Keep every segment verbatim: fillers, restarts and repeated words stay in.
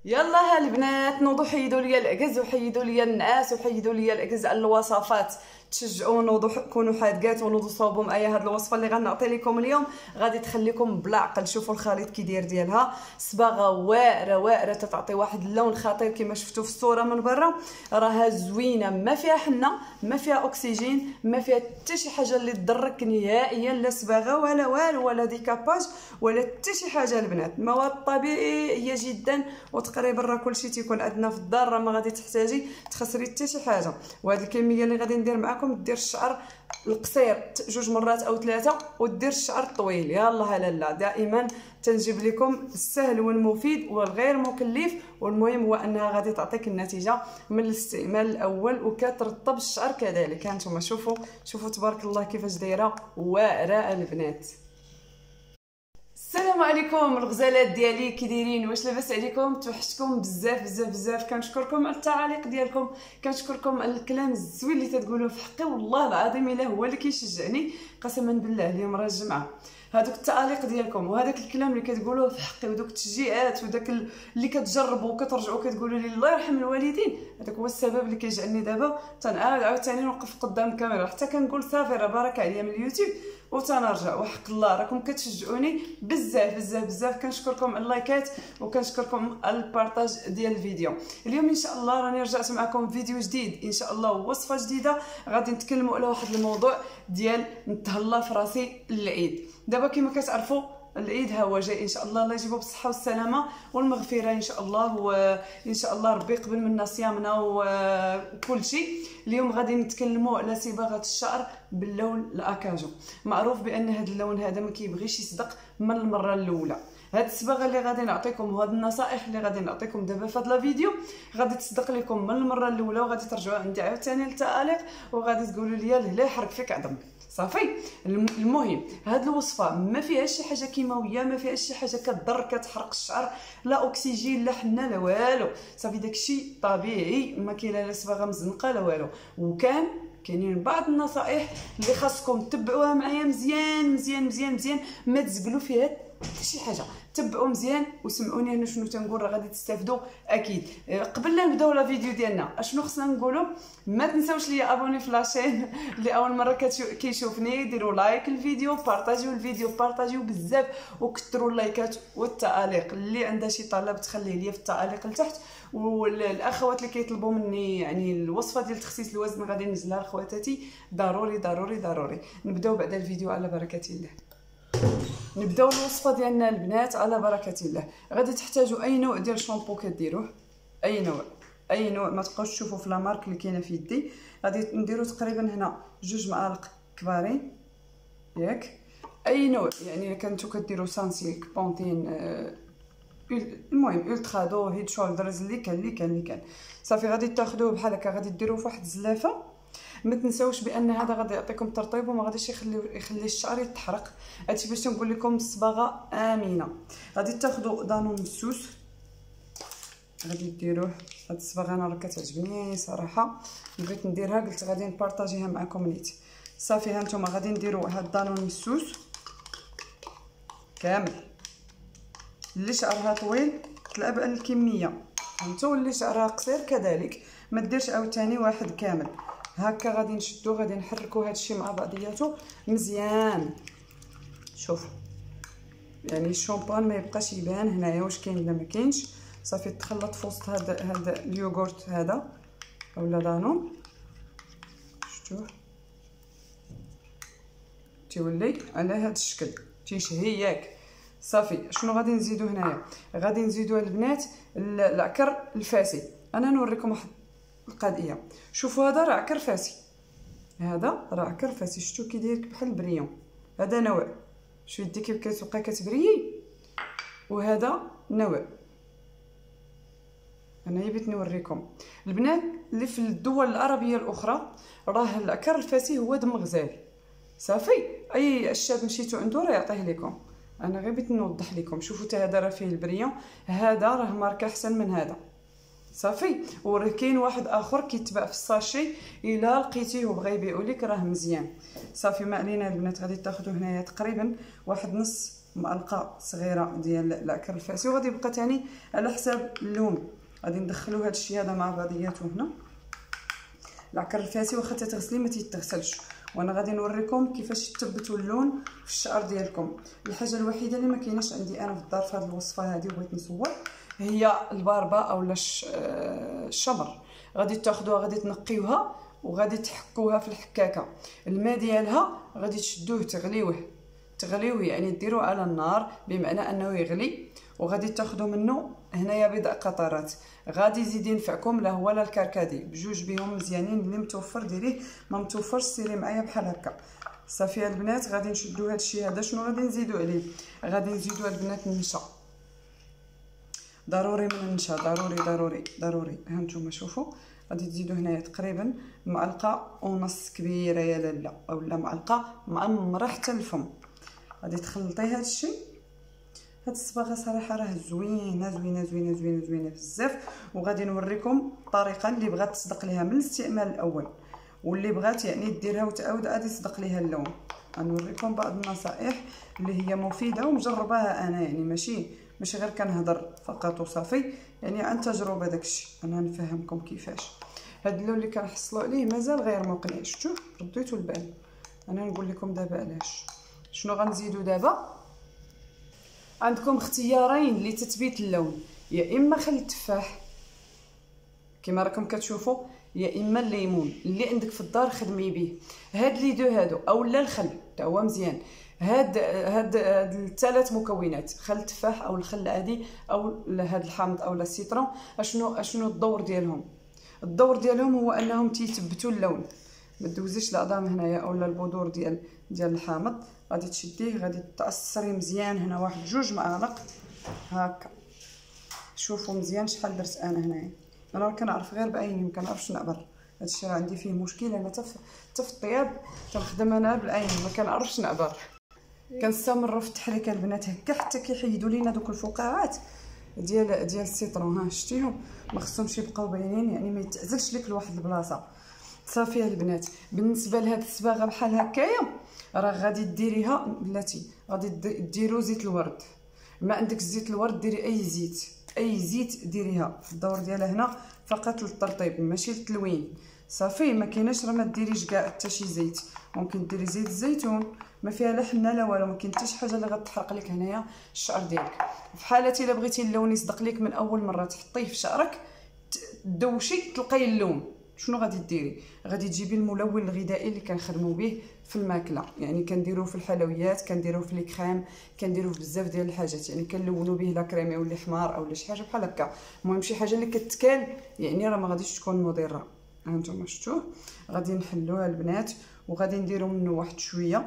يلا ها البنات نوضوا حيدوا ليا العكز وحيدوا ليا النعاس وحيدوا ليا العكز على الوصفات. تشجعوا نوضوا كونوا حادقات ونوضوا صاوبوا معايا. هاد الوصفه اللي غنعطي لكم اليوم غادي تخليكم بلا عقل. شوفوا الخليط كي داير ديالها، صباغه واعره واعره تتعطي واحد اللون خطير كما شفتوا في الصوره من برا. راها زوينه، ما فيها حنه، ما فيها اكسجين، ما فيها حتى شي حاجه اللي تضرك نهائيا، لا صباغه ولا والو ولا ديكاباج ولا حتى شي حاجه. البنات مواد طبيعيه جدا وتقريبا راه كلشي تيكون عندنا في الدار، راه ما غادي تحتاجي تخسري حتى شي حاجه. وهاد الكميه اللي غادي ندير معكم دير الشعر القصير جوج مرات او ثلاثه ودير الشعر الطويل. يلا لالا دائما تنجيب لكم السهل والمفيد والغير مكلف، والمهم هو انها غادي تعطيك النتيجه من الاستعمال الاول وكترطب الشعر كذلك. هانتوما شوفوا شوفوا تبارك الله كيفاش دايره واعره البنات. السلام عليكم الغزالات ديالي، كي دايرين؟ واش لاباس عليكم؟ توحشتكم بزاف بزاف بزاف. كنشكركم على التعاليق ديالكم، كنشكركم على الكلام الزوين اللي تتقولوه في حقي، والله العظيم الا هو اللي كيشجعني قسما بالله. اليوم راه الجمعه، هذوك التعاليق ديالكم وهذاك الكلام اللي كتقولوه في حقي ودوك التشجيعات وداك اللي كتجربوا وكترجعوا كتقولوا لي الله يرحم الوالدين، هذاك هو السبب اللي كيجعلني دابا تنعاود عاوتاني نوقف قدام الكاميرا حتى كنقول صافي راه بارك عليا من اليوتيوب وتنرجع. وحق الله راكم كتشجعوني بزاف بزاف بزاف. كنشكركم على اللايكات وكنشكركم على البارطاج ديال الفيديو. اليوم ان شاء الله راني رجعت معكم فيديو جديد ان شاء الله ووصفه جديده. غادي نتكلموا على واحد الموضوع ديال نتهلا في راسي للعيد. دابا كما كتعرفوا العيد ها هو جاي ان شاء الله، الله يجيبو بالصحه والسلامه والمغفره ان شاء الله، وان شاء الله ربي يقبل منا صيامنا وكل شيء. اليوم غادي نتكلموا على صباغه الشعر باللون الاكاجو. معروف بان هذا اللون هذا ما كيبغيش يصدق من المره الاولى. هاد الصباغه اللي غادي نعطيكم وهاد النصائح اللي غادي نعطيكم دابا في هذا الفيديو غادي تصدق لكم من المره الاولى، وغادي ترجعوا عندي عاوتاني للتعاليق وغادي تقولوا لي لا يحرق فيك عظم. صافي. المهم هاد الوصفه ما فيهاش شي حاجه كيماويه، ما فيهاش شي حاجه كضر كتحرق الشعر، لا اكسجين لا حنه لا والو. صافي داكشي طبيعي، ما كاينه لا صباغه مزنقه لا والو. وكان كاينين بعض النصائح اللي خاصكم تتبعوها معايا مزيان مزيان مزيان مزيان، ما تزقلوا فيها حتى شي حاجه. تبعوا مزيان وسمعوني انا شنو تنقول، راه غادي تستافدوا اكيد. قبل لا نبداو لا فيديو ديالنا اشنو خصنا نقولوا؟ ما تنساوش ليا ابوني في لاشين اللي اول مره كيشوفني، ديروا لايك الفيديو، بارطاجيو الفيديو، بارطاجيو بزاف وكثروا اللايكات والتعاليق. اللي عندها شي طلب تخليه ليا في التعاليق لتحت. والاخوات اللي كيطلبوا مني يعني الوصفه ديال تخسيس الوزن غادي ننزلها لخواتاتي ضروري ضروري ضروري. نبداو بعد الفيديو على بركه الله. نبداو الوصفه ديالنا البنات على بركه الله. غادي تحتاجوا اي نوع ديال شامبو كديروه، اي نوع اي نوع، ما تبقاوش تشوفوا في لا مارك اللي كاينه في يدي. غادي نديروا تقريبا هنا جوج معالق كبارين ياك. اي نوع يعني كنتو كديروا سانسيلك، بونتين، آه المهم الترا دو، هيد شولدرز، اللي كان اللي كان اللي كان صافي. غادي تاخذوه بحال هكا، غادي ديروه في واحد الزلافه. ما تنساوش بان هذا غادي يعطيكم ترطيب وما غاديش يخلي يخلي الشعر يتحرق. هادشي باش نقول لكم الصباغه امنه. غادي تاخذوا دانون مسوس، غادي ديروه. هاد الصباغه انا راه كتعجبني صراحه، بغيت نديرها قلت غادي نبارطاجيها معكم نيت. صافي ها نتوما غادي نديروا هاد دانون مسوس كامل. اللي شعرها طويل تلعب على الكميه، انتو واللي شعرها قصير كذلك ما ديرش عاوتاني واحد كامل. هكا غادي نشدو، غادي نحركوا هادشي مع بعضياتو مزيان. شوفوا يعني الشامبان ما يبقاش يبان هنايا واش كاين ولا ما كاينش. صافي تخلط في وسط هذا هذا اليوغورت هذا اولا دانون، شفتوه تيولي على هذا الشكل تيشهي ياك. صافي شنو غادي نزيدو هنايا؟ غادي نزيدو البنات العكر الفاسي. انا نوريكم واحد القضيه. شوفوا هذا راه عكر فاسي، هذا راه عكر فاسي. شفتوا كي داير بحال البريون، هذا نوع. شو يدي كيف كتبقى كتبريي، وهذا نوع. انا بغيت نوريكم البنات اللي في الدول العربيه الاخرى راه العكر الفاسي هو دم غزالي. صافي اي الشاب مشيتو عنده راه يعطيه لكم. انا غير بغيت نوضح لكم. شوفوا حتى هذا راه فيه البريون، هذا راه ماركه احسن من هذا. صافي. وراه كاين واحد اخر كيتباع في الساشي الا لقيتيه وبغى يبيعوا لك راه مزيان. صافي ما علينا البنات. غادي تاخذوا هنايا تقريبا واحد نص معلقه صغيره ديال العكر الفاسي. وغادي يبقى ثاني على حساب اللون. غادي ندخلوا هذا الشيء هذا مع بعضياته هنا. العكر الفاسي واخا تتغسلي ما تيتغسلش، وانا غادي نوريكم كيفاش تثبتوا اللون في الشعر ديالكم. الحاجه الوحيده اللي ما كايناش عندي انا في الدار في هذه الوصفه هذه وبغيت نصور هي الباربه اولا الشمر. غادي تاخذوها غادي تنقيوها وغادي تحكوها في الحكاكه. الماء ديالها غادي تشدوه تغليوه تغليوه يعني ديروه على النار بمعنى انه يغلي، وغادي تاخذوا منه هنايا بضع قطرات. غادي يزيد ينفعكم لا هو لا الكركدي، بجوج بهم مزيانين. اللي متوفر ديريه، ما متوفرش سيري معايا بحال هكا. صافي البنات غادي نشدوا هذا الشيء هذا. شنو غادي نزيدوا عليه؟ غادي نزيدوا البنات النشا، ضروري من النشا، ضروري ضروري ضروري. ها نتوما شوفوا غادي تزيدوا هنايا تقريبا معلقه ونص كبيره يا لاله، اولا معلقه معمره حتى الفم. غادي تخلطي هذا الشيء. هاد الصباغه صراحه راه زوينه زوينه زوينه زوينه زوينه بزاف. وغادي نوريكم الطريقه اللي بغات تصدق ليها من الاستعمال الاول، واللي بغات يعني ديرها وتعاود غادي تصدق ليها اللون. غنوريكم بعض النصائح اللي هي مفيده ومجرباها انا، يعني ماشي ماشي غير كنهضر فقط وصافي، يعني عن تجربه داكشي. انا نفهمكم كيفاش. هاد اللون اللي كنحصلوا عليه مازال غير مقنع، شفتوا رديتوا البال. انا نقول لكم دابا علاش. شنو غنزيدوا دابا؟ عندكم اختيارين لتثبيت اللون، يا اما خل التفاح كما راكم كتشوفوا، يا اما الليمون اللي عندك في الدار خدمي به. هاد لي دو هادو اولا الخل حتى هو مزيان. هاد هاد الثلاث مكونات، خل التفاح او الخل العادي او هاد الحامض او السيترون، اشنو اشنو الدور ديالهم؟ الدور ديالهم هو انهم تيثبتوا اللون. ما دوزيش العظام هنايا اولا البذور ديال ديال الحامض. غادي تشديه غادي تعصري مزيان هنا واحد جوج معالق هكا. شوفوا مزيان شحال درت انا هنايا. انا كنعرف غير بعيني ما كنعرفش نعبر. هادشي راه عندي فيه مشكل. انا حتى في الطياب كنخدم انا بالعين ما كنعرفش نعبر. كنستمروا في التحريك البنات هكا حتى كيحيدوا لينا دوك الفقاعات ديال ديال السيترون. ها شتيهم ما خصهمش يبقاو باينين، يعني ما يتعزلش لك لواحد البلاصه. صافي البنات بالنسبه لهاد الصباغه بحال هكايا راه غادي ديريها بلاتي. غادي ديروا زيت الورد. ما عندك زيت الورد ديري اي زيت، اي زيت ديريها في الدور ديالها هنا فقط للترطيب ماشي للتلوين. صافي ما كايناش راه ما ديريش كاع حتى شي زيت. ممكن ديري زيت الزيتون ما فيها لا حنه لا والو، ما كاين حتى شي حاجه اللي غتحرق لك هنايا الشعر ديالك. في حالتي الا بغيتي اللون يصدق لك من اول مره تحطيه في شعرك تدوشي تلقاي اللون، شنو غادي ديري؟ غادي تجيبي الملون الغذائي اللي كنخدموا به في الماكله، يعني كنديروه في الحلويات، كنديروه في لي كريم، كنديروه في بزاف ديال الحاجات، يعني كنلونوا به لا كريمي ولا حمار او شي حاجه بحال هكا. المهم شي حاجه اللي كتكال يعني راه ما غاديش تكون مضره. ها نتوما شفتوه. غادي نحلوها البنات وغادي نديروا منه واحد شويه.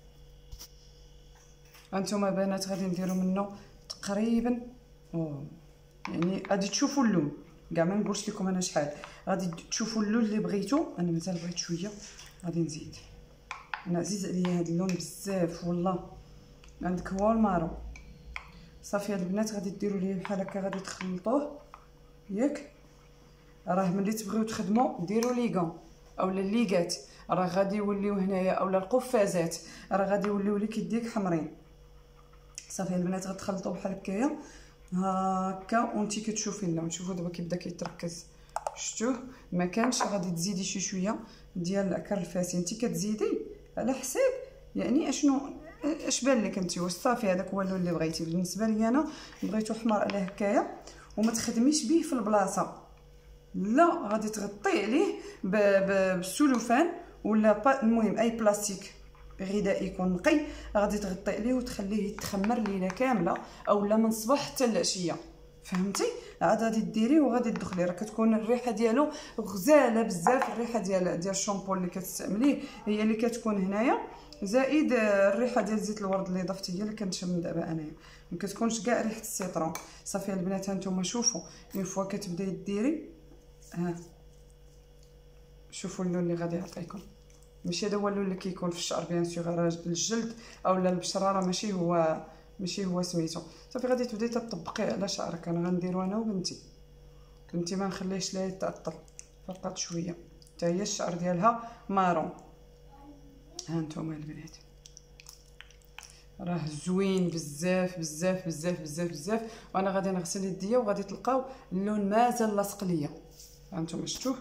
هانتوما بنات غادي نديروا منه تقريبا أوه. يعني غادي تشوفوا اللون كاع ما نقولش لكم انا شحال. غادي تشوفوا اللون اللي بغيتو. انا مازال بغيت شويه غادي نزيد. انا عزيز عليا هذا اللون بزاف والله. عندك هو المارو. صافي البنات غادي ديروا ليه بحال هكا غادي تخلطوه ياك. راه ملي تبغيو تخدموا ديروا ليغون اولا الليغات، راه غادي يوليو هنايا اولا القفازات راه غادي يوليو لك يديك حمرين. صافي البنات غتخلطوا بحال هكايا هكا وانتي كتشوفي اللون. شوفوا دابا كيبدا كيتركز شفتوه. ما كانش غادي تزيدي شي شويه ديال العكر الفاسي. انتي كتزيدي على حساب يعني اشنو اش بان لك انت. واش صافي هذاك هو اللون اللي بغيتي؟ بالنسبه لي انا بغيتو حمر على هكايا وما تخدميش به في البلاصه، لا غادي تغطيه عليه بالسلوفان ولا المهم اي بلاستيك غذائي يكون نقي. غادي تغطي عليه وتخليه يتخمر ليله كامله اولا من الصباح حتى العشيه. فهمتي؟ عاد غادي ديريه وغادي تدخلي. راه كتكون الريحه ديالو غزاله بزاف. الريحه ديال ديال الشامبو اللي كتستعمليه هي اللي كتكون هنايا، زائد الريحه ديال زيت الورد اللي ضفتي هي اللي كنشم دابا انايا. ما كتكونش كاع ريحه السيترون. صافي البنات هانتوما شوفوا اون فوا كتبداي ديري ها شوفوا اللون اللي غادي يعطيكم. ماشي هذا هو اللون اللي كيكون في الشعر بيان سور، راه الجلد اولا البشره راه ماشي هو ماشي هو سميتو. صافي غادي تبداي تطبقيه على شعرك. انا غنديرو انا وبنتي. بنتي ما نخليهش ليها يتعطل فقط شويه حتى هي الشعر ديالها مارون. ها نتوما البنات راه زوين بزاف بزاف بزاف بزاف بزاف. وانا غادي نغسل يديا وغادي تلقاو اللون مازال لاصق ليا. هانتوما شفتوه،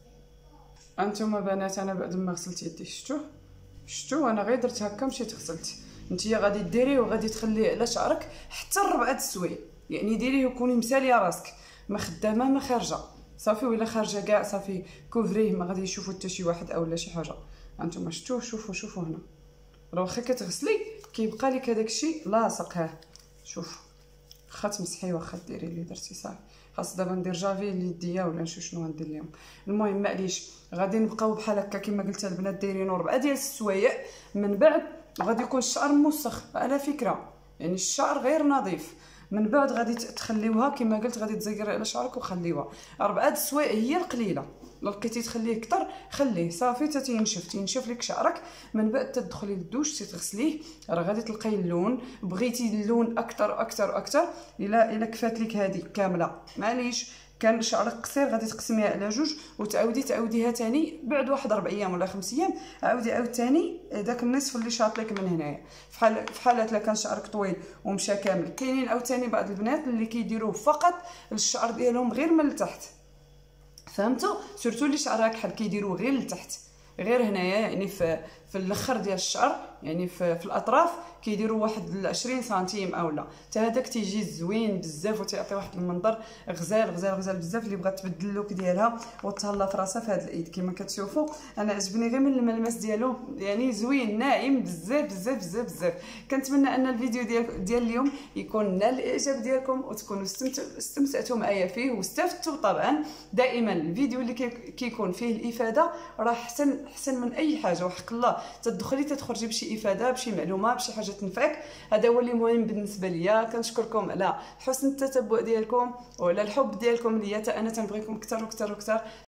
هانتوما بنات انا بعد ما غسلت يدي شفتوه شفتوه انا غير درت هكا مشيت غسلت. نتيا غادي ديريه وغادي تخليه على شعرك حتى ربعة السوايع، يعني ديريه وكوني مساليه راسك ما خدامه ما خارجه صافي، ولا خارجه كاع صافي كوفريه ما غادي يشوفوا حتى شي واحد اولا شي حاجه. هانتوما شفتوه شوفوا شوفوا هنا راه واخا كتغسلي كيبقى لك هذاك الشيء لاصق. ها شوف واخا تمسحي واخا ديري اللي درتي صافي. خاص دابا ندير جافي ليديا ولا نشوف شنو غندير لهم. المهم معليش غادي نبقاو بحال هكا كما قلت البنات دايرين ربعه ديال السوايع. من بعد غادي يكون الشعر موسخ على فكره، يعني الشعر غير نظيف. من بعد غادي تخليوها كما قلت غادي تزيري على شعرك وخليوها. ربعه السوايع هي القليله، لو لقيتي تخليه اكثر خليه صافي حتى تينشف تينشف لك شعرك. من بعد تدخلي للدوش تغسليه راه غادي تلقاي اللون. بغيتي اللون اكثر اكثر اكثر الا الا كفات لك هذه كامله معليش. كان شعرك قصير غادي تقسميها على جوج وتعاودي تعاوديها ثاني بعد واحد اربع ايام ولا خمس ايام عاودي عاود ثاني داك النصف اللي شاط لك من هنايا. فحال فحالات الا كان شعرك طويل ومشى كامل. كاينين عاوتاني بعض البنات اللي كيديروه فقط الشعر ديالهم غير من التحت، فهمتوا؟ سورتو اللي شعرها كحل كيديروه غير لتحت غير هنايا، يعني في في الاخر ديال الشعر يعني في, في الاطراف كيديروا واحد عشرين سنتيم اولا. حتى هذاك تيجي زوين بزاف وتعطي واحد المنظر غزال غزال غزال بزاف. اللي بغات تبدل اللوك ديالها وتهلا في راسها في هذا الايد كما كتشوفوا انا عجبني غير من الملمس ديالو، يعني زوين ناعم بزاف بزاف بزاف بزاف. كنتمنى ان الفيديو ديال ديال اليوم يكون نال الاعجاب ديالكم وتكونوا استمتعتوا معايا فيه واستفدتوا. طبعا دائما الفيديو اللي كيكون فيه الافاده راه احسن احسن من اي حاجه، وحق الله تدخلي تخرجي بشي افاده بشي معلومه بشي حاجه تنفعك. هذا هو اللي مهم بالنسبه ليا. كنشكركم على حسن التتبع ديالكم وعلى الحب ديالكم ليا. انا تنبغيكم اكثر واكثر واكثر.